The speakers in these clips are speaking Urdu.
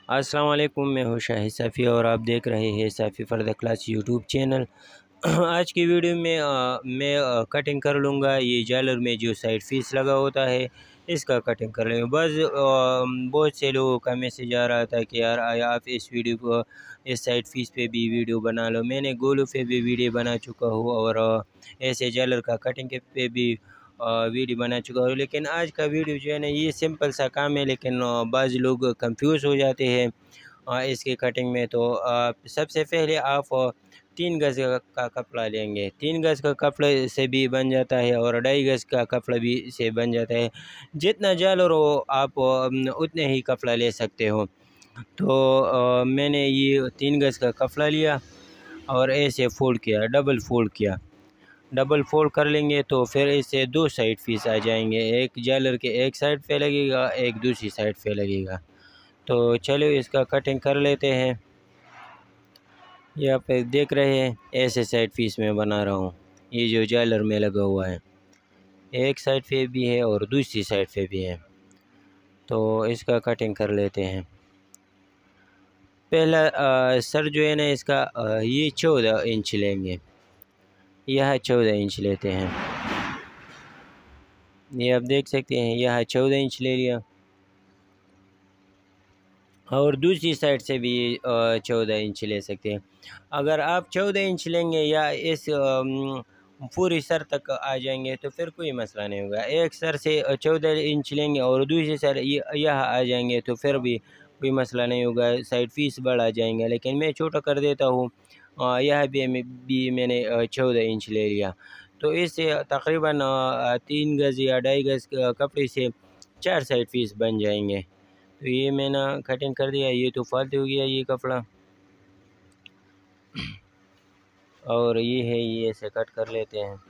السلام علیکم، میں ہوں شاہد صافی اور آپ دیکھ رہے ہیں صافی فردہ کلاس یوٹیوب چینل۔ آج کی ویڈیو میں میں کٹنگ کر لوں گا یہ جالر میں جو سائڈ فیس لگا ہوتا ہے اس کا کٹنگ کر لیں گے۔ بہت سے لوگوں کا میسیج آ رہا تھا کہ یار آپ اس ویڈیو کو اس سائڈ فیس پہ بھی ویڈیو بنا لو۔ میں نے گولو پہ بھی ویڈیو بنا چکا ہوں اور ایسے جالر کا کٹنگ پہ بھی ویڈیو بنا چکا ہوں، لیکن آج کا ویڈیو جو ہے نا یہ سمپل سا کام ہے، لیکن بعض لوگ کنفیوز ہو جاتے ہیں اس کی کٹنگ میں۔ تو سب سے پہلے آپ 3 گز کا کپڑا لیں گے۔ 3 گز کا کپڑا سے بھی بن جاتا ہے اور 2.5 گز کا کپڑا بھی سے بن جاتا ہے۔ جتنا جالر ہو آپ اتنے ہی کپڑا لے سکتے ہو۔ تو میں نے یہ 3 گز کا کپڑا لیا اور ایسے فولڈ کیا، ڈبل فولڈ کیا۔ ڈبل فولڈ کر لیں گے تو پھر اس سے 2 سائڈ پیس آ جائیں گے، ایک جالر کے ایک سائڈ پہ لگے گا، ایک دوسری سائڈ پہ لگے گا۔ تو چلو اس کا کٹنگ کر لیتے ہیں۔ یہ آپ دیکھ رہے ہیں ایسے سائڈ پیس میں بنا رہا ہوں، یہ جو جالر میں لگا ہوا ہے ایک سائڈ پہ بھی ہے اور دوسری سائڈ پہ بھی ہے۔ تو اس کا کٹنگ کر لیتے ہیں۔ پہلا سر جو ہے نا اس کا یہ 14 انچ لیں گے، یہاں 14 انچ لیتے ہیں۔ یہ آپ دیکھ سکتے ہیں یہاں 14 انچ لے لیا اور دوسری سائڈ سے بھی 14 انچ لے سکتے ہیں۔ اگر آپ 14 انچ لیں گے یا اس پوری سر تک آ جائیں گے تو پھر کوئی مسئلہ نہیں ہوگا۔ ایک سر سے 14 انچ لیں گے اور دوسری سر یہاں آ جائیں گے تو پھر بھی کوئی مسئلہ نہیں ہوگا، سائڈ پیس بڑھ آ جائیں گے، لیکن میں چھوٹا کر دیتا ہوں۔ یہاں بھی میں نے 14 انچ لے لیا۔ تو اس سے تقریباً 3 گز یا 2.5 گز کپڑے سے 4 سائڈ پیس بن جائیں گے۔ تو یہ میں نے کٹنگ کر دیا، یہ تو فالتو ہو گیا یہ کپڑا، اور یہ ہے یہ ایسے کٹ کر لیتے ہیں۔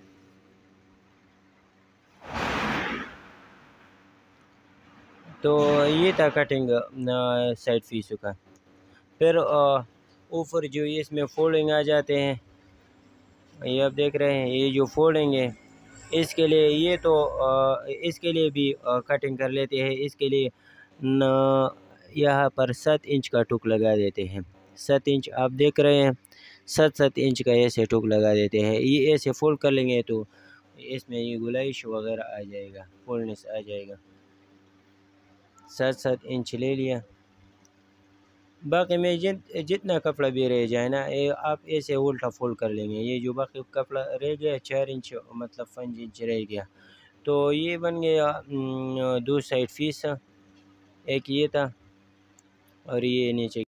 تو یہ تھا کٹنگ سائڈ پیسوں کا۔ پھر اوپر جو اس میں فولڈنگ آ جاتے ہیں، یہ آپ دیکھ رہے ہیں یہ جو فولڈنگ ہے اس کے لیے یہ تو اس کے لیے بھی کٹنگ کر لیتے ہیں۔ اس کے لیے یہاں پر 7 انچ کا ٹک لگا دیتے ہیں۔ 7 انچ آپ دیکھ رہے ہیں، 7 انچ کا ایسے ٹک لگا دیتے ہیں۔ یہ ایسے فولڈ کر لیں گے تو اس میں یہ گلائش وغیرہ آ جائے گا، فولڈنس آ جائے گا۔ 7 انچ لے لیا۔ باقی میں جتنا کپڑا بھی رہ جائے نا آپ ایسے الٹا فولڈ کر لیں گے۔ یہ جو باقی کپڑا رہ گیا 4 انچ مطلب 5 انچ رہ گیا، تو یہ بن گیا 2 سائڈ پیس، ایک یہ تھا اور یہ نیچے